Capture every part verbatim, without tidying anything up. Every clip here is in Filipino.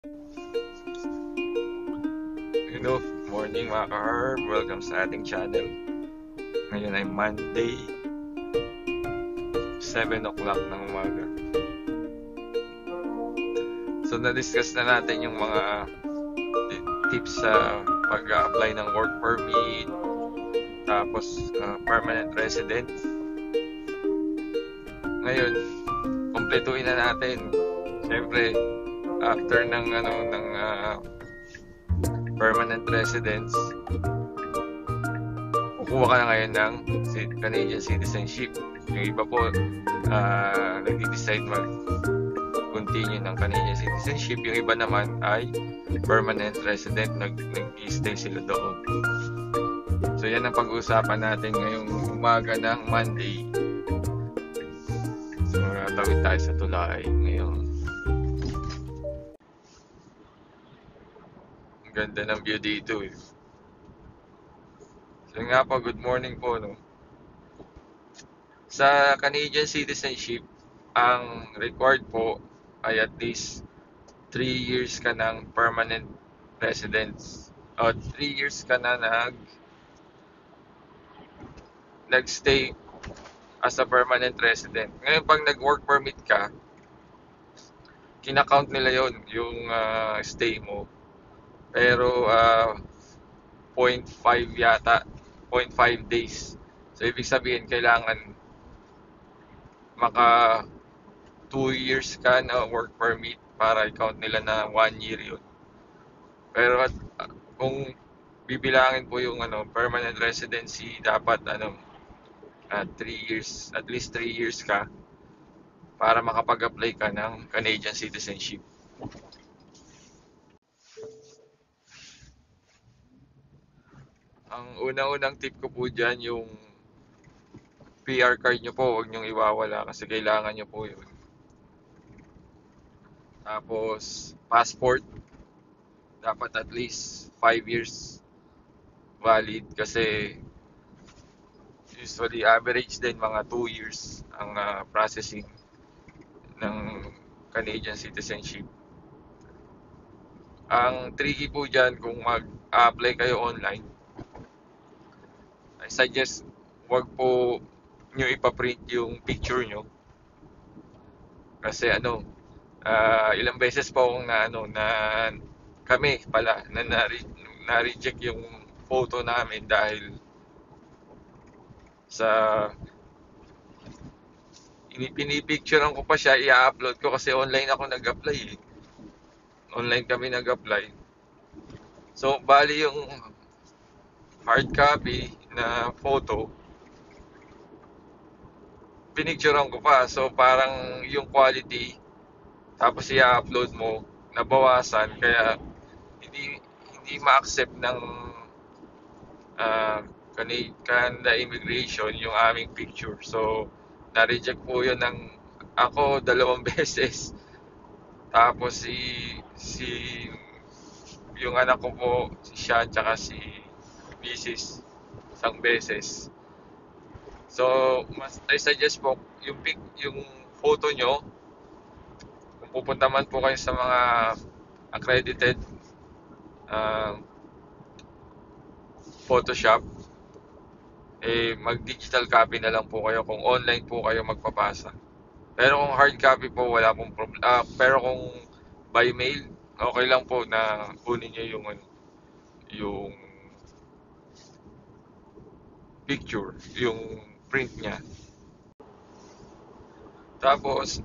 Hello, morning mga ka-herb. Welcome sa ating channel. Ngayon ay Monday, seven o'clock ng umaga. So, na-discuss na natin yung mga tips sa pag-apply ng work permit, tapos uh, permanent resident. Ngayon, kumpletuhin na natin. Siyempre, after ng ano ng uh, permanent residence, kukuha ka na ngayon ng Canadian citizenship. Yung iba po, uh, nag-decide mag-continue ng Canadian citizenship. Yung iba naman ay permanent resident, nag-stay sila doon. So yan ang pag-uusapan natin ngayong umaga ng Monday. So tawid tayo sa tulay ngayon. Ang ganda ng view dito eh. So nga po, good morning po, no? Sa Canadian citizenship, ang required po ay at least three years ka ng permanent residence. O three years ka na nag nagstay as a permanent resident. Ngayon, pag nag-work permit ka, kinakount nila yon yung uh, stay mo. Pero uh, zero point five yata, zero point five days. So, ibig sabihin, kailangan maka two years ka na work permit para i-count nila na one year yun. Pero at, uh, kung bibilangin po yung ano, permanent residency, dapat ano, uh, three years, at least three years ka para makapag-apply ka ng Canadian citizenship. Ang unang-unang tip ko po dyan, yung P R card nyo po, huwag nyong iwawala kasi kailangan nyo po yun. Tapos, passport, dapat at least five years valid kasi usually average din mga two years ang uh, processing ng Canadian citizenship. Ang tricky po dyan kung mag-apply kayo online, I suggest wag po nyo ipaprint yung picture nyo kasi ano, uh, ilang beses po akong na ano na kami pala na na-reject yung photo namin dahil sa pinipicturean ko pa siya, i-upload ko kasi online ako nag-apply eh. Online kami nag-apply. So, bali yung hard copy na photo, pinicturean ko pa. So, parang yung quality, tapos i-upload mo, nabawasan. Kaya, hindi hindi ma-accept ng uh, Canada Immigration yung aming picture. So, na-reject po yun ng ako dalawang beses. Tapos si si yung anak ko po, si Sean, tsaka si Missus isang beses. So, mas I suggest po yung pic, yung photo nyo, kung pupunta man po kayo sa mga accredited uh, Photoshop, eh mag-digital copy na lang po kayo kung online po kayo magpapasa. Pero kung hard copy po, wala pong problem. Ah, pero kung by mail, okay lang po na kunin niyo yung ano, yung picture, yung print niya. Tapos,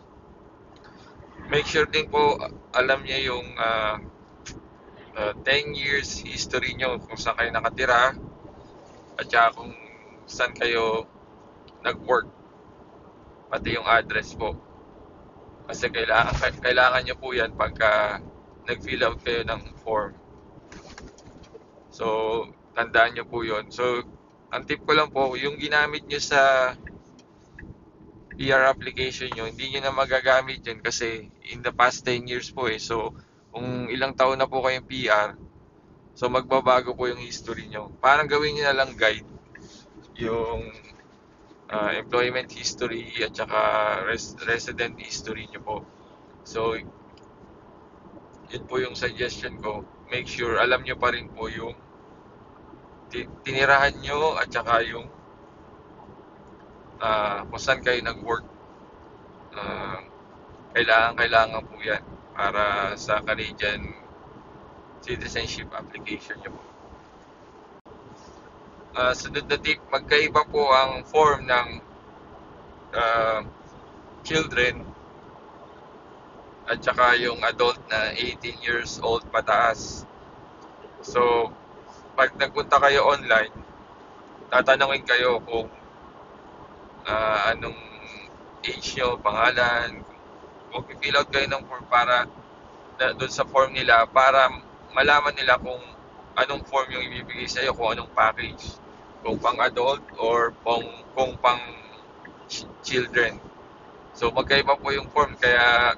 make sure din po alam niya yung uh, uh, ten years history nyo kung saan kayo nakatira at saka kung saan kayo nag-work, pati yung address po. Kasi kailangan, kailangan nyo po yan pagka nag-fill out kayo ng form. So, tandaan nyo po yun. So, ang tip ko lang po, yung ginamit nyo sa P R application nyo, hindi nyo na magagamit yun kasi in the past ten years po eh. So, kung ilang taon na po kayong P R, so magbabago po yung history nyo. Parang gawin nyo na lang guide yung uh, employment history at saka res- resident history nyo po. So, yun po yung suggestion ko. Make sure alam nyo pa rin po yung tinirahan nyo at saka yung uh, kung saan kayo nag-work. Uh, kailangan, kailangan po yan para sa Canadian citizenship application nyo po. Uh, sunod na tip, magkaiba po ang form ng uh, children at saka yung adult na eighteen years old pataas. So, pag nagpunta kayo online, tatanungin kayo kung uh, anong age nyo, pangalan, kung fill out kayo ng form para na, doon sa form nila para malaman nila kung anong form yung ibibigay sa iyo, kung anong package, kung pang adult or kung, kung pang children. So magkaiba po yung form, kaya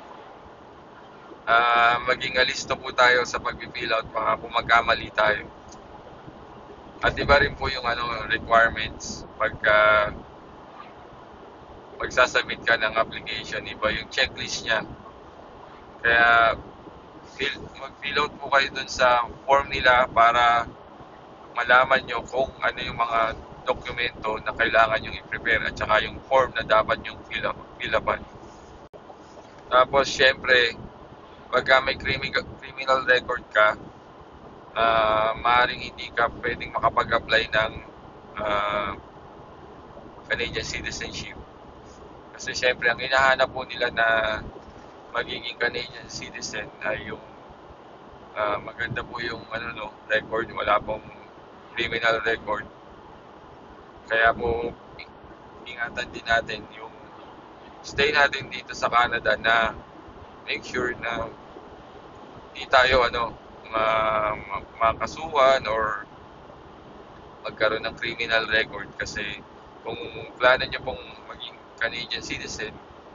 uh, maging alisto po tayo sa pag-fill out baka kung magkamali tayo. At iba rin po yung ano requirements pagka magsasubmit ka ng application, iba yung checklist niya. Kaya fill, mag-fill out po kayo dun sa form nila para malaman nyo kung ano yung mga dokumento na kailangan yung i-prepare at saka yung form na dapat yung fill up, fill upan. Tapos syempre, pagka may criminal record ka, uh, maaaring hindi ka pwedeng makapag-apply ng uh, Canadian citizenship. Kasi syempre, ang hinahanap po nila na magiging Canadian citizen ay yung uh, maganda po yung ano no, record, wala pong criminal record. Kaya po ingatan din natin yung stay natin dito sa Canada na make sure na hindi tayo ano ma- ma- makasuhan or magkaroon ng criminal record, kasi kung plano nyo pong maging Canadian citizen,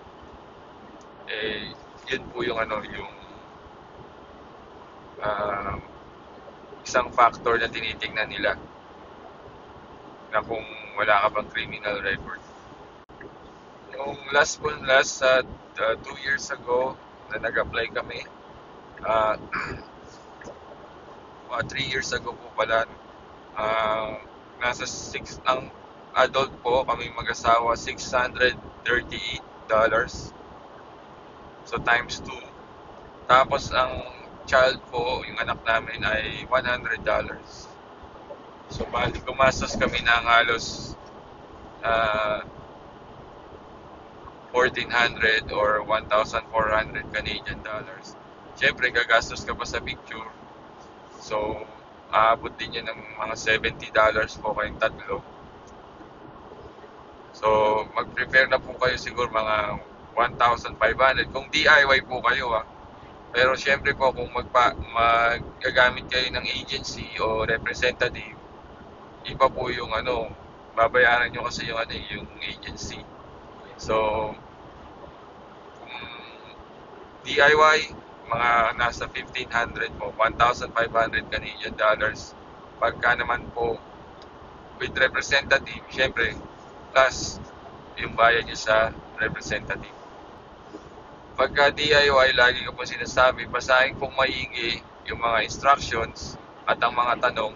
eh yun po yung ano yung uh, isang factor na tinitingnan nila, na kung wala ka bang criminal record. Yung last po last at uh, two years ago na nag-apply kami, uh, uh, three years ago po pala, uh, nasa six ang adult po kami mag-asawa, six hundred thirty-eight dollars. So times two. Tapos ang child po, yung anak namin ay one hundred dollars. So bali gumastos kami ng halos uh, fourteen hundred or one thousand four hundred Canadian dollars. Siyempre gagastos ka pa sa picture. So aabot din yun ng mga seventy dollars po kayong tatlo. So mag-prepare na po kayo siguro mga one thousand five hundred kung D I Y po kayo ah. Pero syempre po kung magpa, magagamit kayo ng agency o representative, iba po yung ano, babayaran nyo kasi yung ano yung agency. So kung D I Y, mga nasa fifteen hundred po, one thousand five hundred Canadian dollars. Pagka naman po with representative, syempre plus yung bayad nyo sa representative. Pagka D I Y, lagi ko po sinasabi, basahin pong maigi yung mga instructions at ang mga tanong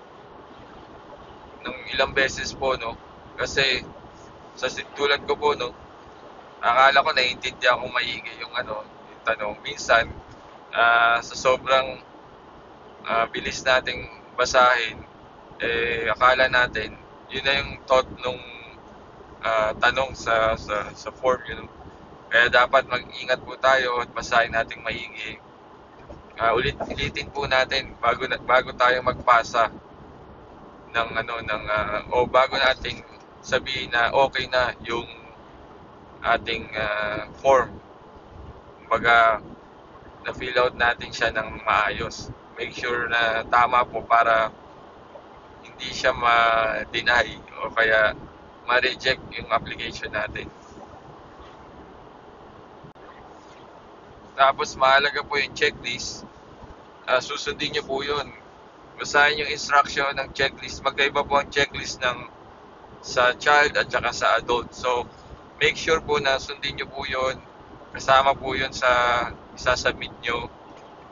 ng ilang beses po, no? Kasi sa tulad ko po, no, akala ko naiintindihan ko maigi yung ano, yung tanong. Minsan, uh, sa sobrang uh, bilis nating basahin, eh akala natin yun na yung thought nung uh, tanong sa sa sa form, yun, know? Kaya dapat mag-ingat po tayo at basahin nating maigi. Uh, ulit-ulitin po natin bago na, bago tayo magpasa ng ano ng uh, o bago nating sabihin na okay na yung ating uh, form. Kumbaga na-fill out natin siya ng maayos. Make sure na tama po para hindi siya ma-deny o kaya ma-reject yung application natin. Tapos mahalaga po yung checklist. Uh, susundin nyo po yun. Basahin yung instruction ng checklist. Magkaiba po ang checklist ng sa child at saka sa adult. So, make sure po na sundin nyo po yun. Kasama po yun sa isasubmit nyo.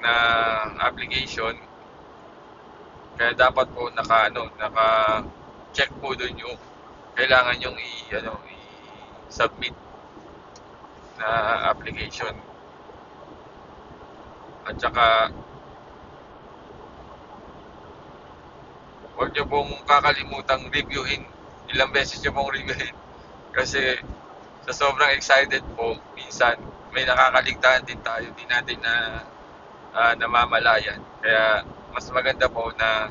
na application. Kaya dapat po naka ano, naka check po doon yung kailangan yung i ano i-submit na application. At saka huwag niyo pong kakalimutang reviewin. Ilang beses niyo pong reviewin kasi sa sobrang excited po, minsan may nakakaligtaan din tayo, di natin na uh, namamalayan. Kaya mas maganda po na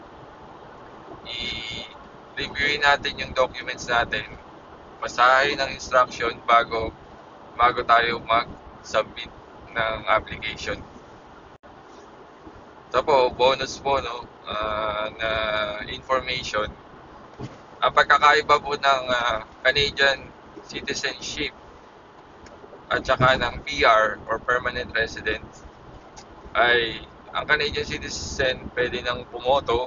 i-reviewin natin yung documents natin, basahin ng instruction bago bago tayo mag-submit ng application. Ito po, bonus po no, uh, na information. Ang pagkakaiba po ng uh, Canadian citizenship at saka ng P R or permanent resident ay ang Canadian citizen pwede nang pumoto.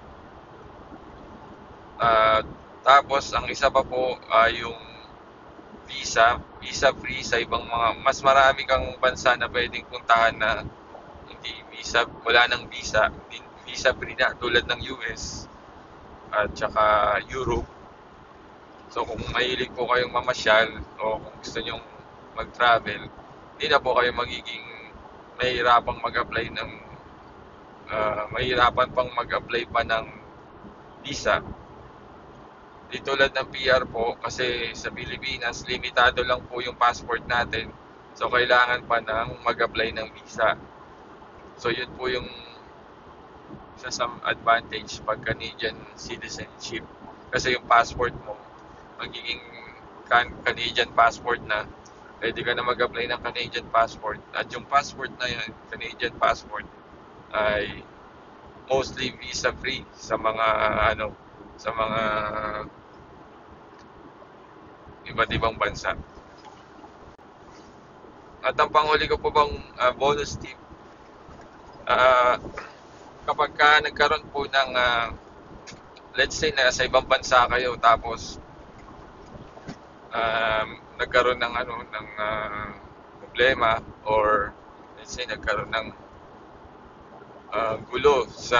Uh, tapos ang isa pa po ay uh, yung visa, visa free sa ibang mga, mas marami kang bansa na pwedeng puntahan na hindi visa, wala nang visa, visa free na tulad ng U S at saka Europe. So kung mahilig po kayong mamasyal o kung gusto nyong mag-travel, hindi na po kayo magiging mahirapang mag-apply ng uh, mahirapan pang mag-apply pa ng visa. Di tulad ng P R po, kasi sa Pilipinas, limitado lang po yung passport natin. So, kailangan pa nang mag-apply ng visa. So, yun po yung isa sa advantage pag Canadian citizenship. Kasi yung passport mo, magiging Canadian passport na. Pwede ka na mag-apply ng Canadian passport. At yung passport na yun, Canadian passport, ay mostly visa-free sa mga, ano, sa mga iba't ibang bansa. At ang panghuli ko po bang uh, bonus tip, uh, kapag ka nagkaroon po ng uh, let's say na sa ibang bansa kayo tapos uh, nagkaroon ng ano ng uh, problema or let's say nagkaroon ng uh, gulo sa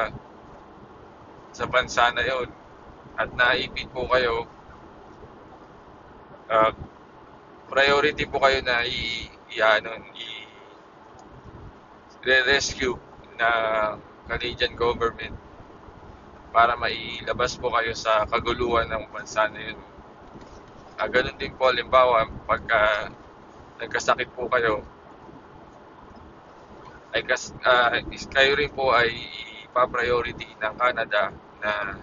sa bansa na yon at naipit po kayo, uh, priority po kayo na i, i ano i re-rescue na Canadian government para mailabas po kayo sa kaguluhan ng bansa na yun. Uh, ganun din po, halimbawa, pagka nagkasakit po kayo, ay kas, uh, kayo rin po ay ipa-priority ng Canada na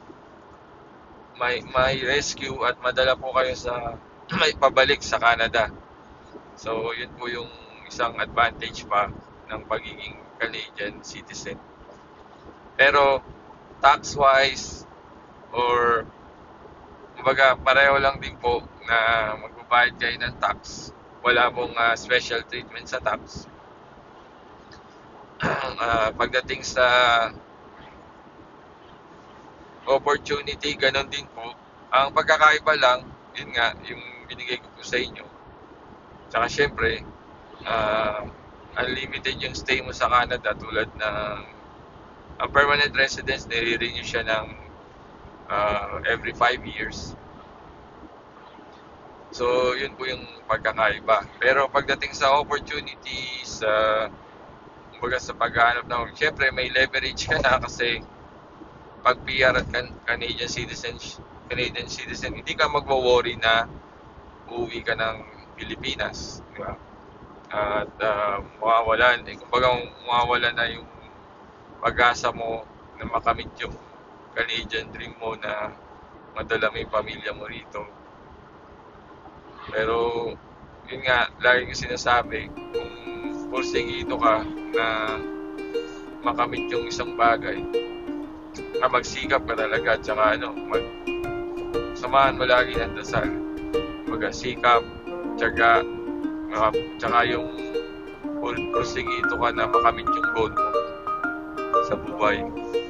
may, may rescue at madala po kayo sa may pabalik sa Canada. So, yun po yung isang advantage pa ng pagiging Canadian citizen. Pero, tax-wise, or kumbaga pareho lang din po na magbabayad kayo ng tax. Wala pong uh, special treatment sa tax. uh, pagdating sa opportunity, ganun din po. Ang pagkakaiba lang, yun nga, yung binigay ko po sa inyo. Tsaka syempre, uh, unlimited yung stay mo sa Canada tulad ng ang permanent residence, nire-renew siya ng uh, every five years. So, yun po yung pagkakaiba. Pero pagdating sa opportunities, uh, kumbaga sa paghahanap ng, syempre may leverage ka na kasi pag P R at can- Canadian citizen, Canadian citizen, hindi ka magwo-worry na uuwi ka ng Pilipinas, di ba? At uh, mawawalan, eh, kumbaga mawawalan na yung pag-asa mo na makamit yung Canadian dream mo na madala mo yung pamilya mo rito. Pero yun nga, lagi ko sinasabi, kung porsigido ka na makamit yung isang bagay, na magsikap ka talaga, at saka ano, mag samahan mo lagi ng dasal, magsikap, tiyaga, uh, tsaka yung porsigido ka na makamit yung goal mo sa buhay.